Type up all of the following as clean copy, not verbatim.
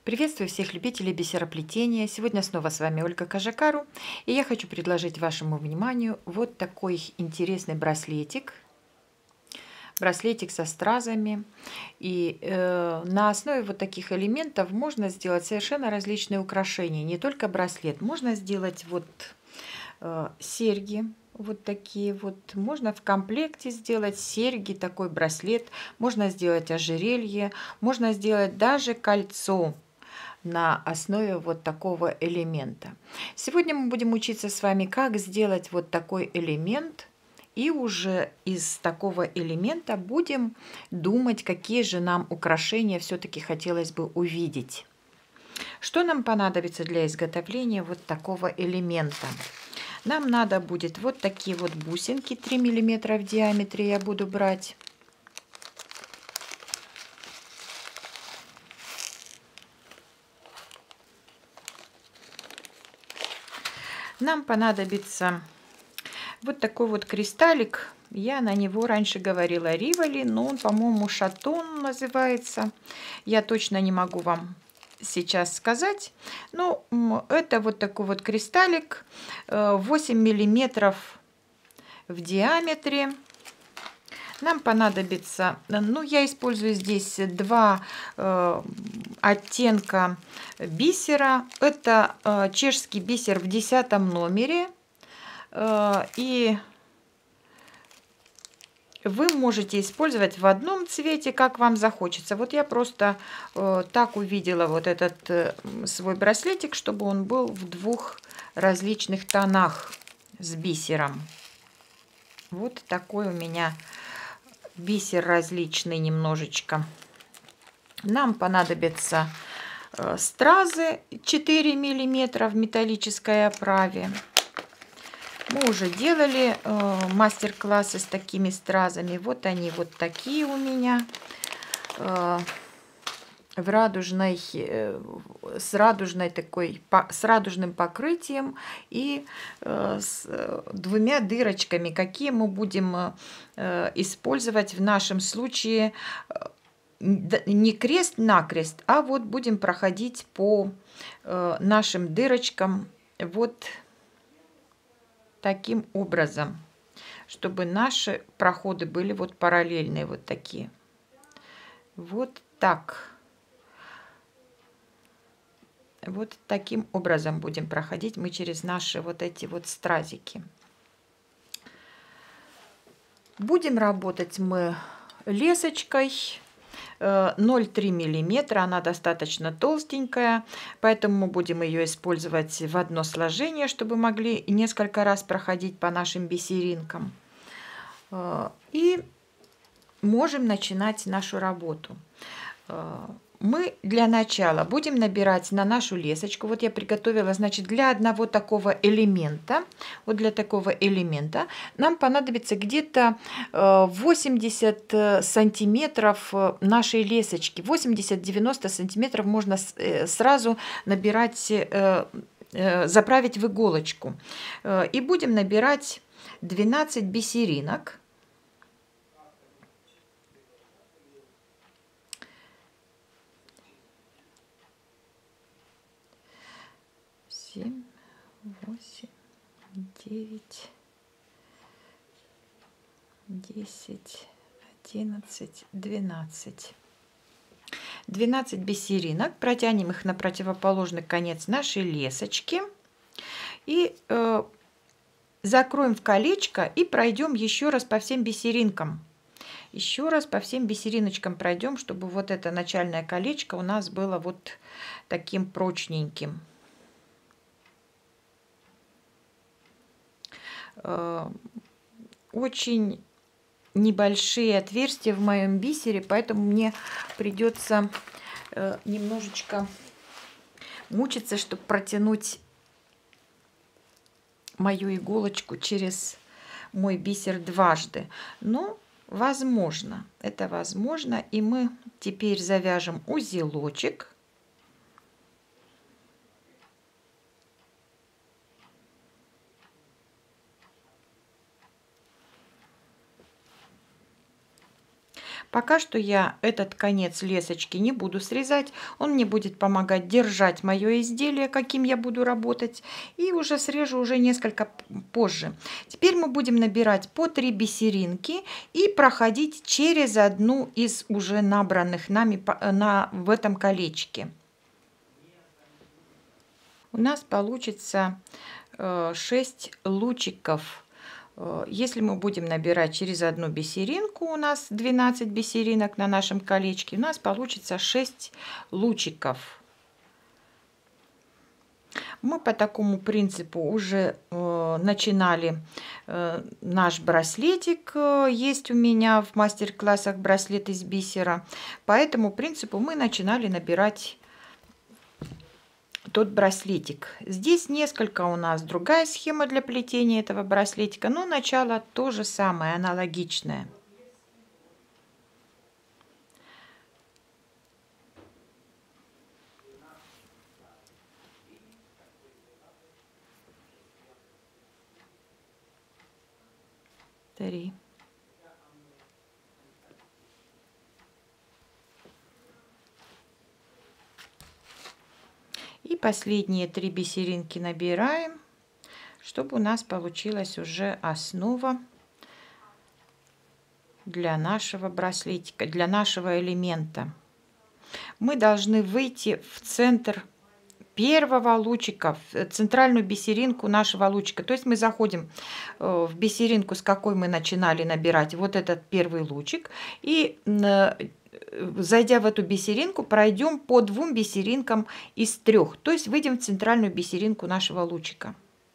Приветствую всех любителей бисероплетения. Сегодня снова с вами Ольга Кажакару. И я хочу предложить вашему вниманию вот такой интересный браслетик. Браслетик со стразами. И на основе вот таких элементов можно сделать совершенно различные украшения. Не только браслет. Можно сделать вот серьги. Вот такие вот. Можно в комплекте сделать серьги, такой браслет. Можно сделать ожерелье. Можно сделать даже кольцо на основе вот такого элемента. Сегодня мы будем учиться с вами, как сделать вот такой элемент. И уже из такого элемента будем думать, какие же нам украшения все-таки хотелось бы увидеть. Что нам понадобится для изготовления вот такого элемента? Нам надо будет вот такие вот бусинки 3 мм в диаметре я буду брать. Нам понадобится вот такой вот кристаллик. Я на него раньше говорила Риволи, но он, по-моему, шатон называется. Я точно не могу вам сейчас сказать. Но это вот такой вот кристаллик 8 миллиметров в диаметре. Нам понадобится, ну, я использую здесь два оттенка бисера. Это чешский бисер в 10 номере. И вы можете использовать в одном цвете, как вам захочется. Вот я просто так увидела вот этот свой браслетик, чтобы он был в двух различных тонах с бисером. Вот такой у меня бисер различный немножечко. Нам понадобятся стразы 4 миллиметра в металлической оправе. Мы уже делали мастер-классы с такими стразами. Вот они вот такие у меня. В радужной, с радужным покрытием и с двумя дырочками, какие мы будем использовать в нашем случае не крест-накрест, а вот будем проходить по нашим дырочкам вот таким образом, чтобы наши проходы были вот параллельные, вот такие. Вот так. Вот таким образом будем проходить мы через наши вот эти вот стразики. Будем работать мы лесочкой 0,3 миллиметра. Она достаточно толстенькая, поэтому мы будем ее использовать в одно сложение, чтобы могли несколько раз проходить по нашим бисеринкам. И можем начинать нашу работу. Мы для начала будем набирать на нашу лесочку. Вот я приготовила, значит, для одного такого элемента, вот для такого элемента нам понадобится где-то 80 сантиметров нашей лесочки. 80-90 сантиметров можно сразу набирать, заправить в иголочку. И будем набирать 12 бисеринок. 7, 8, 9, 10, 11, 12. 12 бисеринок. Протянем их на противоположный конец нашей лесочки. И закроем в колечко и пройдем еще раз по всем бисеринкам. Еще раз по всем бисериночкам пройдем, чтобы вот это начальное колечко у нас было вот таким прочненьким. Очень небольшие отверстия в моем бисере, поэтому мне придется немножечко мучиться, чтобы протянуть мою иголочку через мой бисер дважды. Но возможно, это возможно. И мы теперь завяжем узелочек. Пока что я этот конец лесочки не буду срезать. Он мне будет помогать держать мое изделие, каким я буду работать. И уже срежу уже несколько позже. Теперь мы будем набирать по 3 бисеринки и проходить через одну из уже набранных нами в этом колечке. У нас получится 6 лучиков. Если мы будем набирать через одну бисеринку, у нас 12 бисеринок на нашем колечке, у нас получится 6 лучиков. Мы по такому принципу уже начинали наш браслетик. Есть у меня в мастер-классах браслет из бисера. По этому принципу мы начинали набирать тот браслетик. Здесь несколько у нас другая схема для плетения этого браслетика, но начало то же самое, аналогичное. Три. И последние 3 бисеринки набираем, чтобы у нас получилась уже основа для нашего браслетика, для нашего элемента. Мы должны выйти в центр первого лучика, в центральную бисеринку нашего лучика. То есть мы заходим в бисеринку, с какой мы начинали набирать вот этот первый лучик, и зайдя в эту бисеринку, пройдем по 2 бисеринкам из 3. То есть выйдем в центральную бисеринку нашего лучика.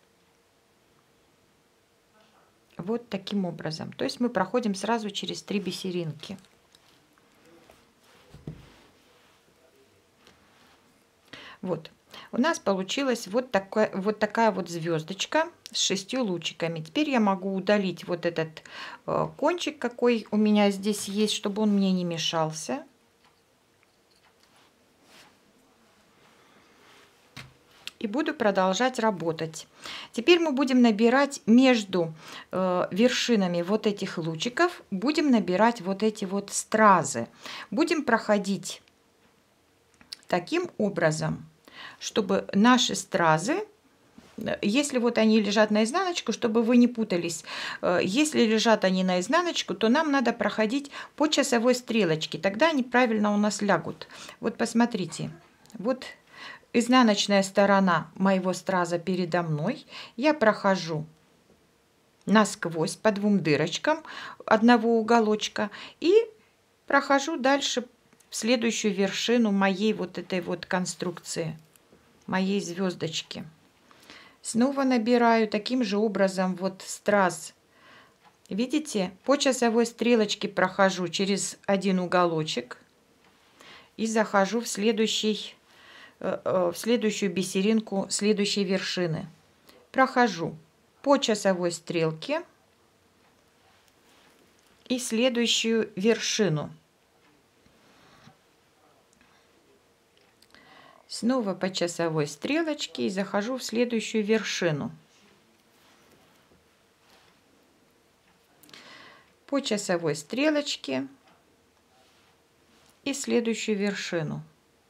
Вот таким образом. То есть мы проходим сразу через 3 бисеринки. Вот. У нас получилась вот такая вот звездочка с 6 лучиками. Теперь я могу удалить вот этот кончик, какой у меня здесь есть, чтобы он мне не мешался. И буду продолжать работать. Теперь мы будем набирать между вершинами вот этих лучиков, будем набирать вот эти вот стразы. Будем проходить таким образом, чтобы наши стразы, если вот они лежат на изнаночку, чтобы вы не путались, если лежат они на изнаночку, то нам надо проходить по часовой стрелочке, тогда они правильно у нас лягут. Вот посмотрите, вот изнаночная сторона моего страза передо мной, я прохожу насквозь по 2 дырочкам одного уголочка и прохожу дальше в следующую вершину моей вот этой вот конструкции, моей звездочки. Снова набираю таким же образом вот страз. Видите, по часовой стрелочке прохожу через один уголочек и захожу в следующую бисеринку следующей вершины. Прохожу по часовой стрелке и следующую вершину. Снова по часовой стрелочке и захожу в следующую вершину. По часовой стрелочке и следующую вершину.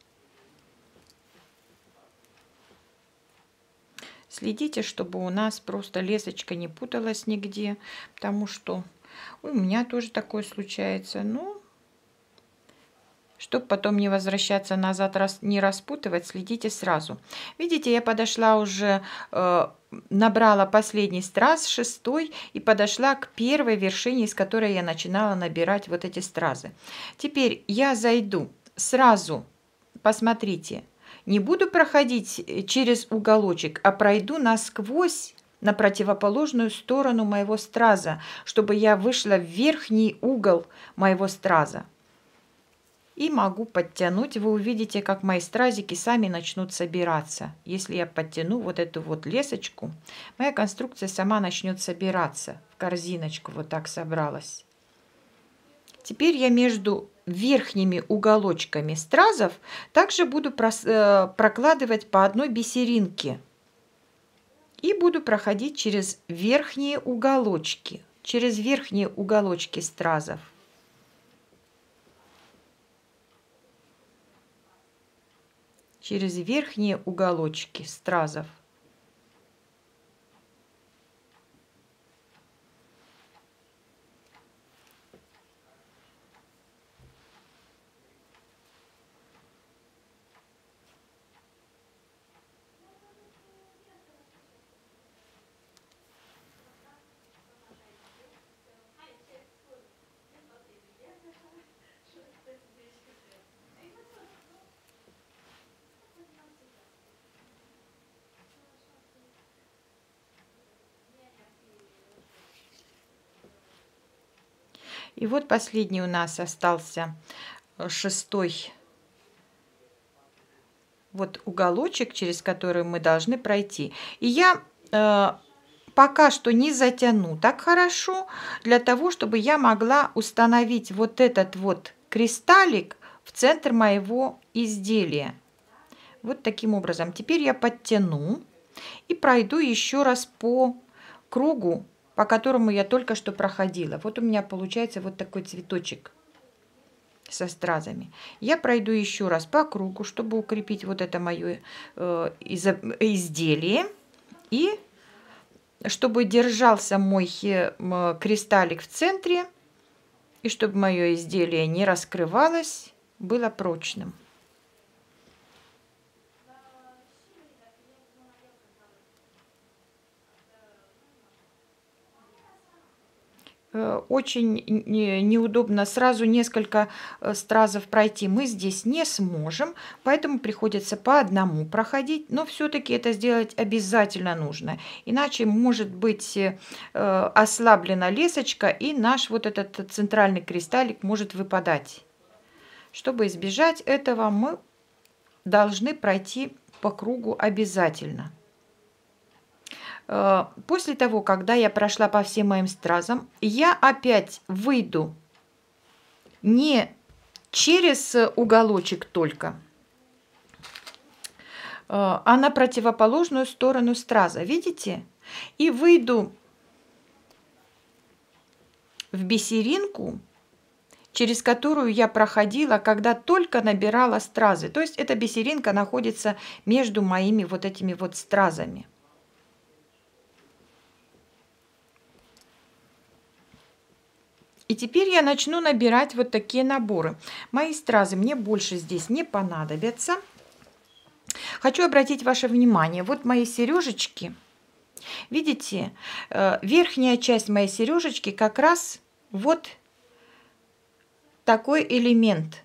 Следите, чтобы у нас просто лесочка не путалась нигде, потому что у меня тоже такое случается. Но чтобы потом не возвращаться назад, не распутывать, следите сразу. Видите, я подошла уже, набрала последний страз, 6-й, и подошла к первой вершине, с которой я начинала набирать вот эти стразы. Теперь я зайду сразу, посмотрите, не буду проходить через уголочек, а пройду насквозь на противоположную сторону моего страза, чтобы я вышла в верхний угол моего страза. И могу подтянуть. Вы увидите, как мои стразики сами начнут собираться. Если я подтяну вот эту вот лесочку, моя конструкция сама начнет собираться. В корзиночку вот так собралась. Теперь я между верхними уголочками стразов также буду прокладывать по одной бисеринке. И буду проходить через верхние уголочки. Через верхние уголочки стразов. через верхние уголочки стразов. И вот последний у нас остался шестой вот уголочек, через который мы должны пройти. И я пока что не затяну так хорошо, для того, чтобы я могла установить вот этот вот кристаллик в центр моего изделия. Вот таким образом. Теперь я подтяну и пройду еще раз по кругу, по которому я только что проходила. Вот у меня получается вот такой цветочек со стразами. Я пройду еще раз по кругу, чтобы укрепить вот это мое изделие. И чтобы держался мой кристаллик в центре, и чтобы мое изделие не раскрывалось, было прочным. Очень неудобно сразу несколько стразов пройти мы здесь не сможем, поэтому приходится по одному проходить, но все-таки это сделать обязательно нужно, иначе может быть ослаблена лесочка и наш вот этот центральный кристаллик может выпадать. Чтобы избежать этого, мы должны пройти по кругу обязательно. После того, когда я прошла по всем моим стразам, я опять выйду не через уголочек только, а на противоположную сторону страза. Видите? И выйду в бисеринку, через которую я проходила, когда только набирала стразы. То есть эта бисеринка находится между моими вот этими вот стразами. И теперь я начну набирать вот такие наборы. Мои стразы мне больше здесь не понадобятся. Хочу обратить ваше внимание. Вот мои сережечки. Видите, верхняя часть моей сережечки как раз вот такой элемент.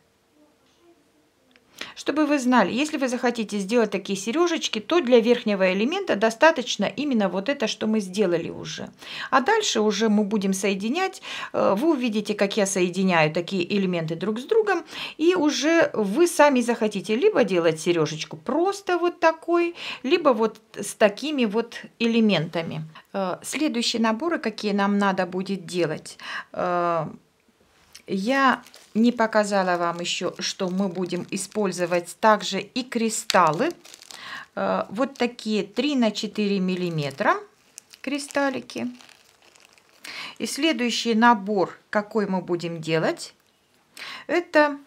Чтобы вы знали, если вы захотите сделать такие сережечки, то для верхнего элемента достаточно именно вот это, что мы сделали уже. А дальше уже мы будем соединять. Вы увидите, как я соединяю такие элементы друг с другом. И уже вы сами захотите либо делать сережечку просто вот такой, либо вот с такими вот элементами. Следующие наборы, какие нам надо будет делать. Я не показала вам еще, что мы будем использовать также и кристаллы. Вот такие 3 на 4 миллиметра кристаллики. И следующий набор, какой мы будем делать, это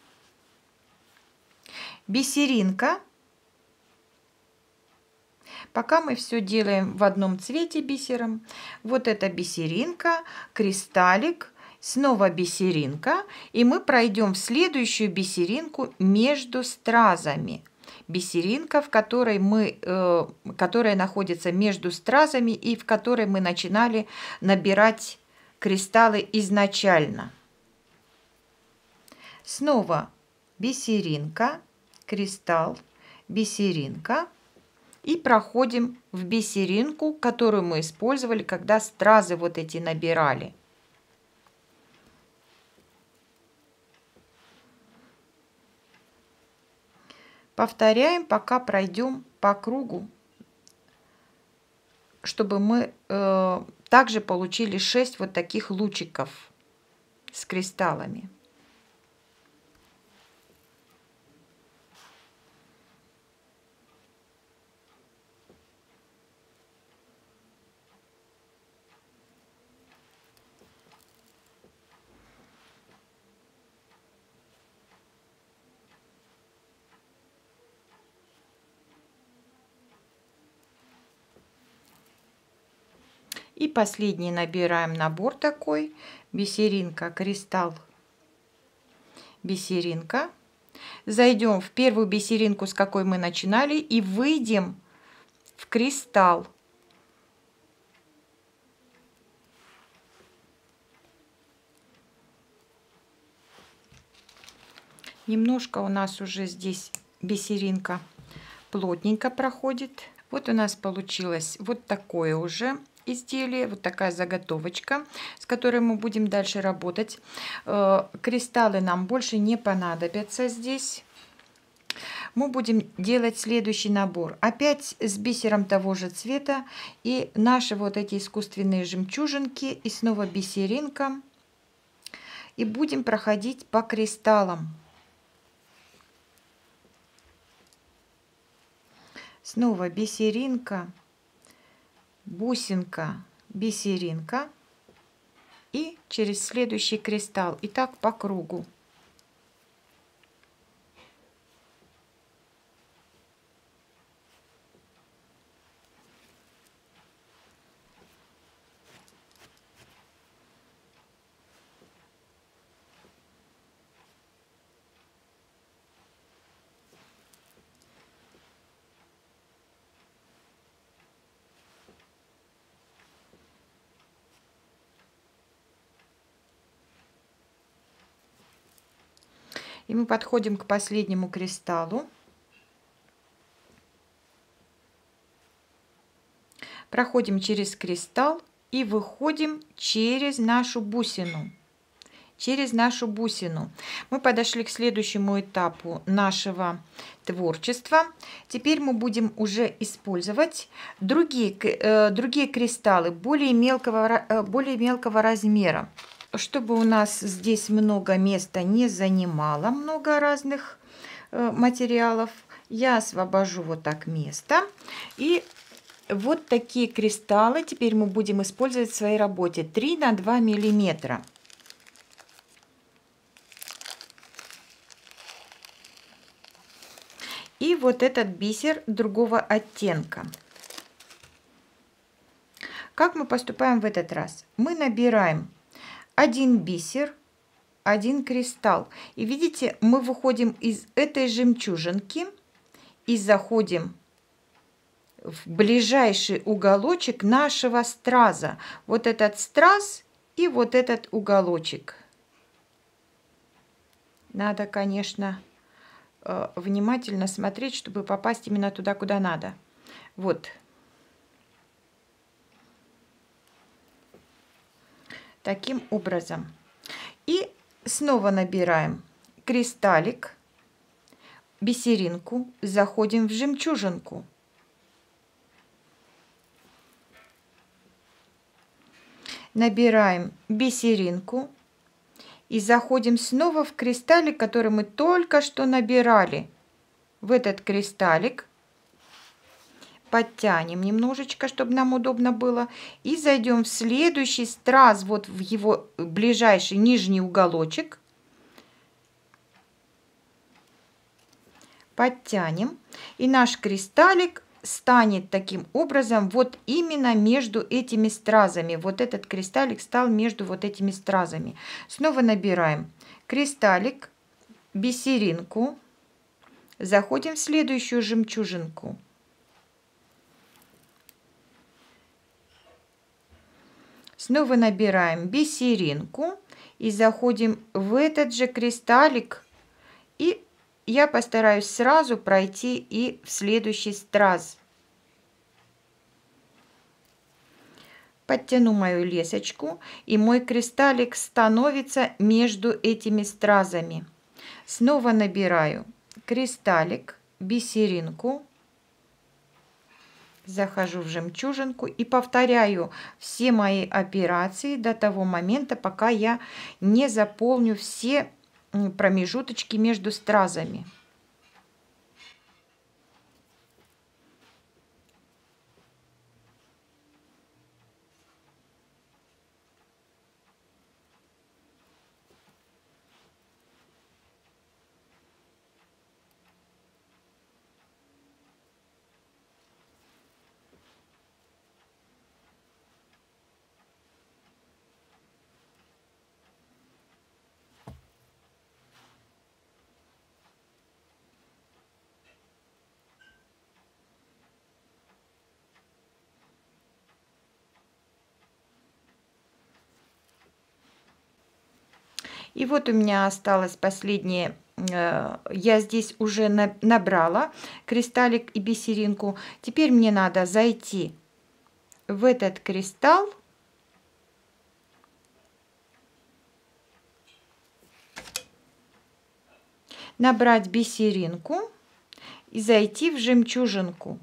бисеринка. Пока мы все делаем в одном цвете бисером. Вот это бисеринка, кристаллик. Снова бисеринка, и мы пройдем в следующую бисеринку между стразами. Бисеринка, которая находится между стразами и в которой мы начинали набирать кристаллы изначально. Снова бисеринка, кристалл, бисеринка. И проходим в бисеринку, которую мы использовали, когда стразы вот эти набирали. Повторяем, пока пройдем по кругу, чтобы мы также получили 6 вот таких лучиков с кристаллами. И последний набираем набор такой. Бисеринка, кристалл, бисеринка. Зайдем в первую бисеринку, с какой мы начинали, и выйдем в кристалл. Немножко у нас уже здесь бисеринка плотненько проходит. Вот у нас получилось вот такое уже изделие, вот такая заготовочка, с которой мы будем дальше работать. Кристаллы нам больше не понадобятся здесь. Мы будем делать следующий набор. Опять с бисером того же цвета. И наши вот эти искусственные жемчужинки. И снова бисеринка. И будем проходить по кристаллам. Снова бисеринка, бусинка, бисеринка. И через следующий кристалл. И так по кругу. И мы подходим к последнему кристаллу. Проходим через кристалл и выходим через нашу бусину. Через нашу бусину. Мы подошли к следующему этапу нашего творчества. Теперь мы будем уже использовать другие кристаллы более мелкого размера. Чтобы у нас здесь много места не занимало, много разных материалов, я освобожу вот так место. И вот такие кристаллы теперь мы будем использовать в своей работе. 3 на 2 миллиметра. И вот этот бисер другого оттенка. Как мы поступаем в этот раз? Мы набираем один бисер, один кристалл. И видите, мы выходим из этой жемчужинки и заходим в ближайший уголочек нашего страза. Вот этот страз и вот этот уголочек. Надо, конечно, внимательно смотреть, чтобы попасть именно туда, куда надо. Вот. Таким образом. И снова набираем кристаллик, бисеринку, заходим в жемчужинку. Набираем бисеринку и заходим снова в кристаллик, который мы только что набирали. В этот кристаллик подтянем немножечко, чтобы нам удобно было. И зайдем в следующий страз, вот в его ближайший нижний уголочек. Подтянем. И наш кристаллик станет таким образом вот именно между этими стразами. Вот этот кристаллик стал между вот этими стразами. Снова набираем кристаллик, бисеринку. Заходим в следующую жемчужинку. Снова набираем бисеринку и заходим в этот же кристаллик. И я постараюсь сразу пройти и в следующий страз. Подтяну мою лесочку, и мой кристаллик становится между этими стразами. Снова набираю кристаллик, бисеринку. Захожу в жемчужинку и повторяю все мои операции до того момента, пока я не заполню все промежуточки между стразами. И вот у меня осталось последнее. Я здесь уже набрала кристаллик и бисеринку. Теперь мне надо зайти в этот кристалл, набрать бисеринку и зайти в жемчужинку.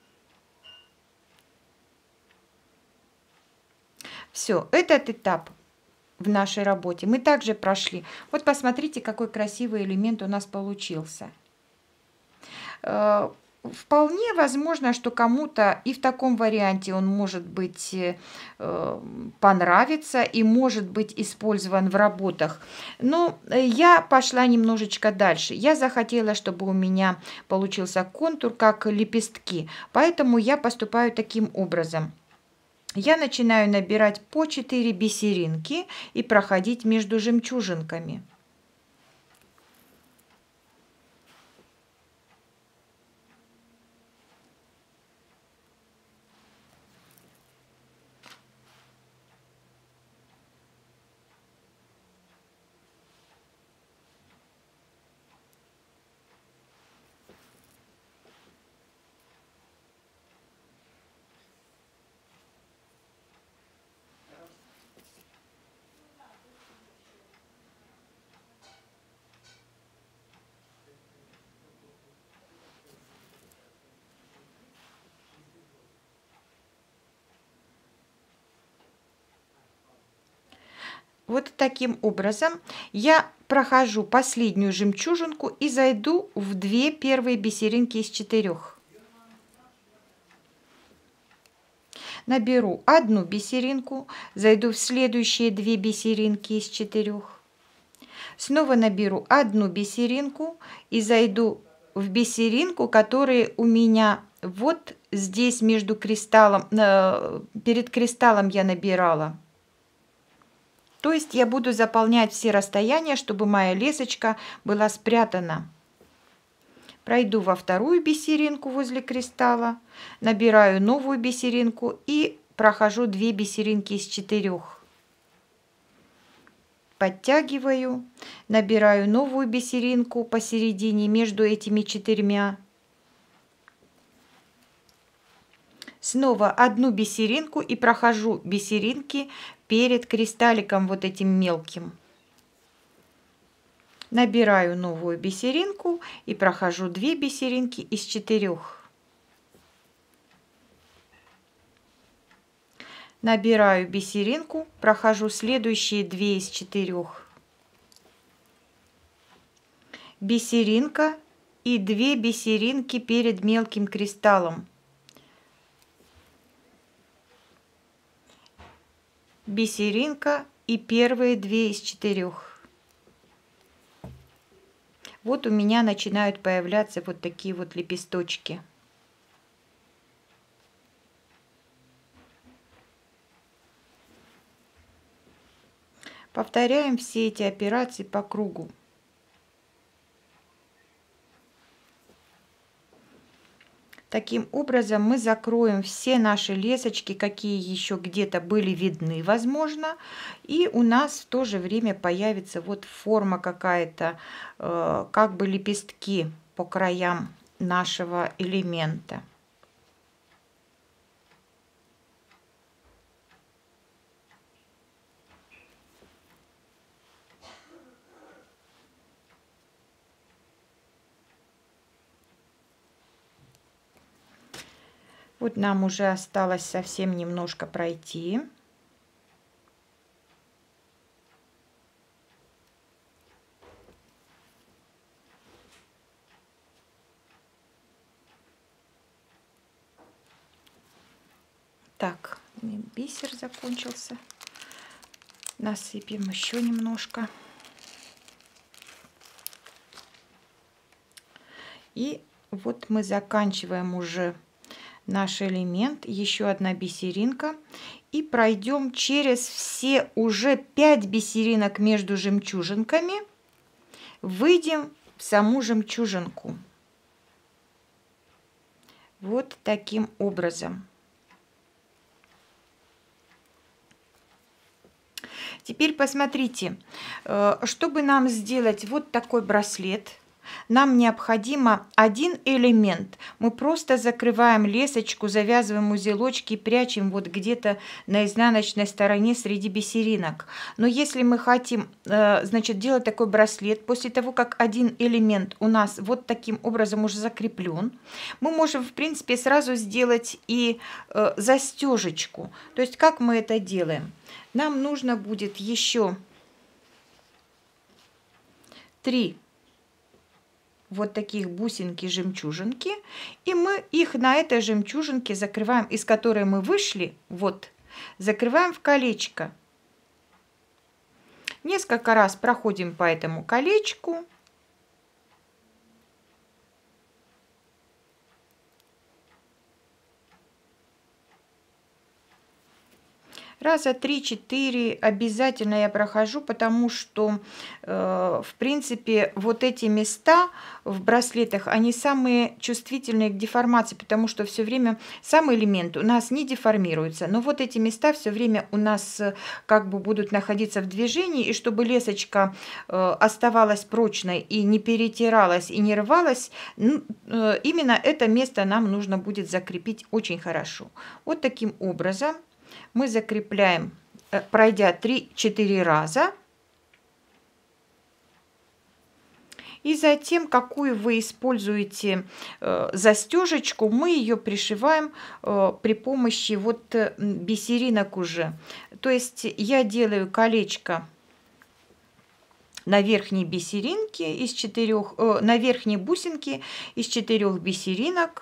Все, этот этап в нашей работе мы также прошли. Вот посмотрите, какой красивый элемент у нас получился. Вполне возможно, что кому-то и в таком варианте он может быть понравится и может быть использован в работах. Но я пошла немножечко дальше. Я захотела, чтобы у меня получился контур как лепестки, поэтому я поступаю таким образом. Я начинаю набирать по 4 бисеринки и проходить между жемчужинками. Вот таким образом я прохожу последнюю жемчужинку и зайду в 2 первые бисеринки из 4. Наберу 1 бисеринку, зайду в следующие 2 бисеринки из 4. Снова наберу 1 бисеринку и зайду в бисеринку, которая у меня вот здесь между кристаллом, перед кристаллом я набирала. То есть я буду заполнять все расстояния, чтобы моя лесочка была спрятана. Пройду во 2 бисеринку возле кристалла, набираю новую бисеринку и прохожу 2 бисеринки из 4. Подтягиваю, набираю новую бисеринку посередине между этими 4. Снова 1 бисеринку и прохожу бисеринки перед кристалликом вот этим мелким. Набираю новую бисеринку и прохожу 2 бисеринки из 4. Набираю бисеринку, прохожу следующие 2 из 4. Бисеринка и 2 бисеринки перед мелким кристаллом. Бисеринка и первые 2 из 4. Вот у меня начинают появляться вот такие вот лепесточки. Повторяем все эти операции по кругу. Таким образом мы закроем все наши лесочки, какие еще где-то были видны, возможно. И у нас в то же время появится вот форма какая-то, как бы лепестки по краям нашего элемента. Вот нам уже осталось совсем немножко пройти. Так, бисер закончился. Насыпем еще немножко. И вот мы заканчиваем уже наш элемент. Еще 1 бисеринка. И пройдем через все уже 5 бисеринок между жемчужинками. Выйдем в саму жемчужинку. Вот таким образом. Теперь посмотрите, чтобы нам сделать вот такой браслет, нам необходимо один элемент. Мы просто закрываем лесочку, завязываем узелочки и прячем вот где-то на изнаночной стороне среди бисеринок. Но если мы хотим, значит, делать такой браслет, после того, как один элемент у нас вот таким образом уже закреплен, мы можем, в принципе, сразу сделать и застежечку. То есть, как мы это делаем? Нам нужно будет еще 3 вот таких бусинки-жемчужинки, и мы их на этой жемчужинке закрываем, из которой мы вышли, вот, закрываем в колечко. Несколько раз проходим по этому колечку. Раза 3-4 обязательно я прохожу, потому что, в принципе, вот эти места в браслетах, они самые чувствительные к деформации, потому что все время сам элемент у нас не деформируется, но вот эти места все время у нас как бы будут находиться в движении, и чтобы лесочка оставалась прочной и не перетиралась и не рвалась, именно это место нам нужно будет закрепить очень хорошо. Вот таким образом мы закрепляем, пройдя 3-4 раза. И затем, какую вы используете застежечку, мы ее пришиваем при помощи вот бисеринок уже. То есть я делаю колечко на верхней бисеринке из 4, на верхней бусинке из 4 бисеринок.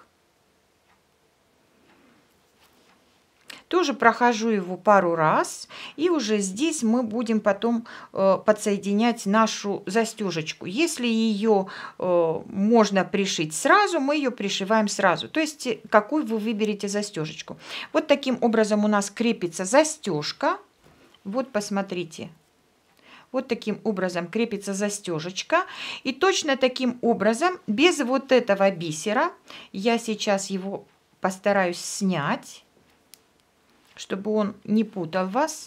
Тоже прохожу его пару раз, и уже здесь мы будем потом подсоединять нашу застежечку. Если ее можно пришить сразу, мы ее пришиваем сразу. То есть, какую вы выберете застежечку. Вот таким образом у нас крепится застежка. Вот посмотрите. Вот таким образом крепится застежечка. И точно таким образом, без вот этого бисера, я сейчас его постараюсь снять, чтобы он не путал вас.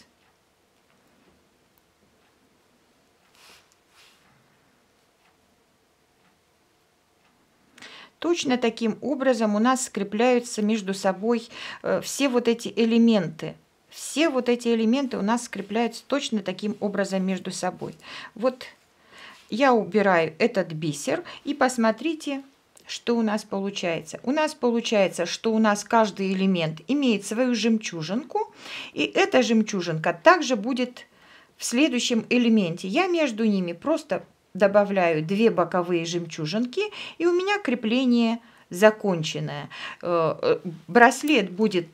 Точно таким образом у нас скрепляются между собой все вот эти элементы. Все вот эти элементы у нас скрепляются точно таким образом между собой. Вот я убираю этот бисер, и посмотрите, что у нас получается. У нас получается, что у нас каждый элемент имеет свою жемчужинку, и эта жемчужинка также будет в следующем элементе. Я между ними просто добавляю 2 боковые жемчужинки, и у меня крепление законченное. Браслет будет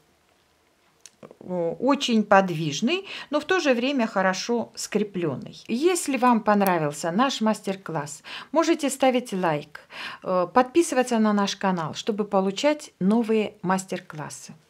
очень подвижный, но в то же время хорошо скрепленный. Если вам понравился наш мастер-класс, можете ставить лайк, подписываться на наш канал, чтобы получать новые мастер-классы.